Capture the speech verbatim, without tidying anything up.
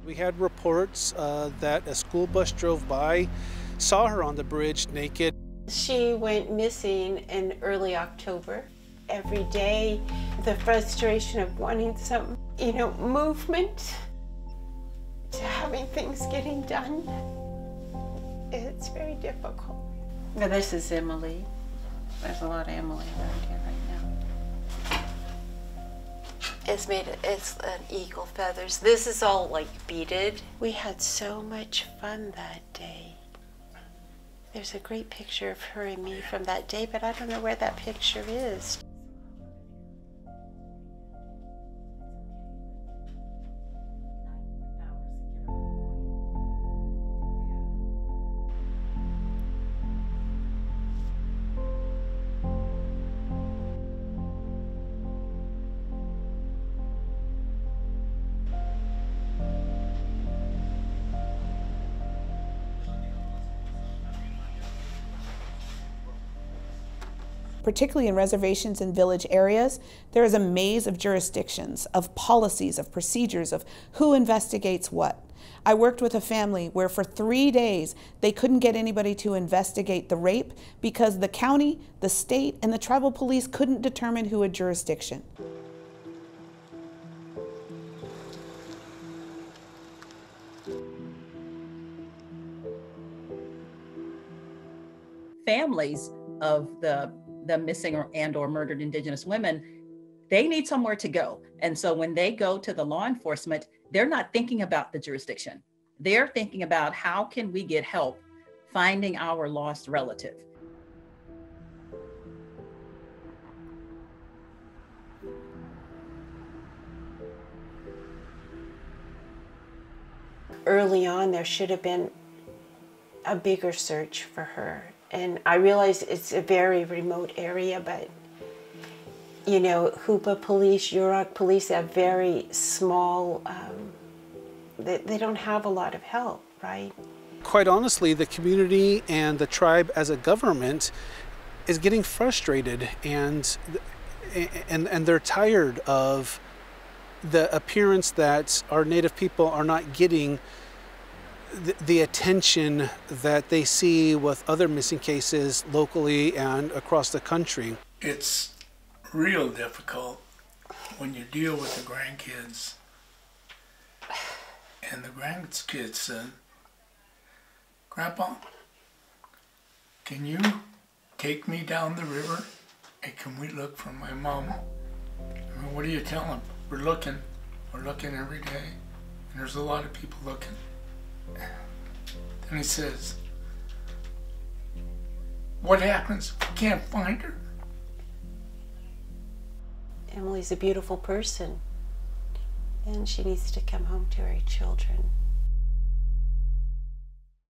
We had reports uh, that a school bus drove by, saw her on the bridge naked. She went missing in early October. Every day, the frustration of wanting some, you know, movement to having things getting done, it's very difficult. Now, this is Emily. There's a lot of Emily around here right now. It's made, it's an eagle feathers. This is all like beaded. We had so much fun that day. There's a great picture of her and me from that day, but I don't know where that picture is. Particularly in reservations and village areas, there is a maze of jurisdictions, of policies, of procedures, of who investigates what. I worked with a family where for three days they couldn't get anybody to investigate the rape because the county, the state, and the tribal police couldn't determine who had jurisdiction. Families of the the missing or and or murdered Indigenous women, they need somewhere to go. And so when they go to the law enforcement, they're not thinking about the jurisdiction. They're thinking about how can we get help finding our lost relative. Early on, there should have been a bigger search for her. And I realize it's a very remote area, but, you know, Hoopa Police, Yurok Police have very small, um, they, they don't have a lot of help, right? Quite honestly, the community and the tribe as a government is getting frustrated, and, and, and they're tired of the appearance that our Native people are not getting The, the attention that they see with other missing cases locally and across the country. It's real difficult when you deal with the grandkids and the grandkids said, "Grandpa, can you take me down the river and can we look for my mom?" I mean, what do you tell them? We're looking, we're looking every day, and there's a lot of people looking. Then he says, "What happens if we can't find her?" Emily's a beautiful person, and she needs to come home to her children.